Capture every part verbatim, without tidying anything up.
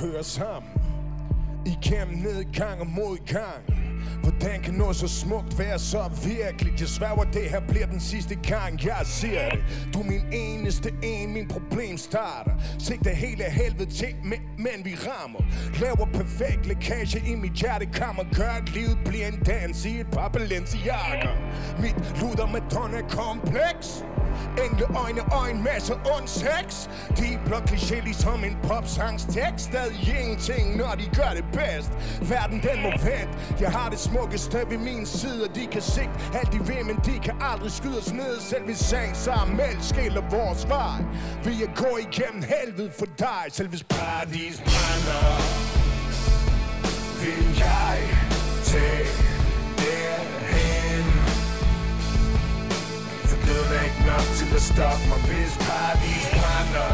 hører sammen. Igennem nedgang og modgang. Hvordan kan noget så smukt være så virkeligt? Jeg sværger, det her bliver den sidste gang, jeg ser det. Du er min eneste en, min problem starter. Sigter hele helvede til, men, men vi rammer. Laver perfekt lækage i mit hjertekammer. Gør at livet bliver en dans i et par Balenciaga. Mit luder Madonna kompleks. Engle øjne og en masse ond sex. De er blot kliché ligesom en popsangstekst. Stadig ingenting, når de gør det bedst. Verden den må vente. Jeg har det smukkeste ved min side. De kan sigte alt de vil, men de kan aldrig skyde os ned. Selv hvis sang sammen skiller vores vej. Vil jeg gå igennem helvede for dig. Selv hvis paradis brænder, vil jeg tage derhen. For døden er ikke nok til at stoppe mig. Hvis paradis brænder,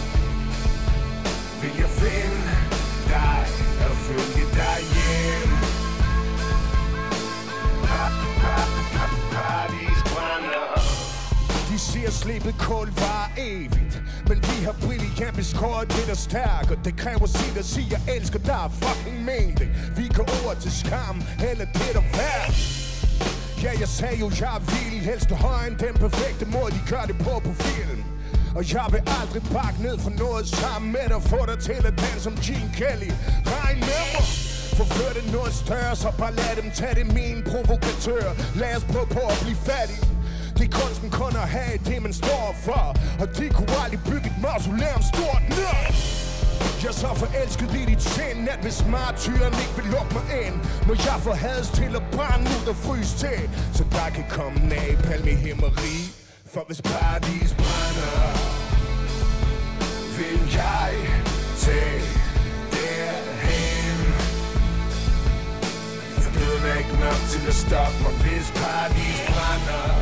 vil jeg finde dig og følge dig hjem. Paradis brænder. De siger slebet kål var evigt, men vi har brilliant beskåret det der stærker. Det kræver sit at sige jeg elsker dig, fucking men det. Vi går over til skam, eller det der værd. Ja, jeg sagde jo jeg vil helst højere end den perfekte måde de gør det på på film. Og jeg vil aldrig bakke ned for noget sammen med dig. Få dig til at danse som Gene Kelly. Regn med mig. Forfør det noget større, så bare lad dem tage det, min provokatør. Lad os prøve på at blive fattige. Det er kunsten kun at have det, man står for. Og de kunne aldrig bygge et mausoleum stort nok. Jeg er så forelsket i dit sind, at hvis martyren ikke vil lukke mig ind, må jeg få hades til at brænde ud og fryse til, så der kan komme napalm i himmeri. For hvis paradis brænder, vil jeg tage derhen. For døden er ikke nok til at stoppe mig, hvis paradis brænder.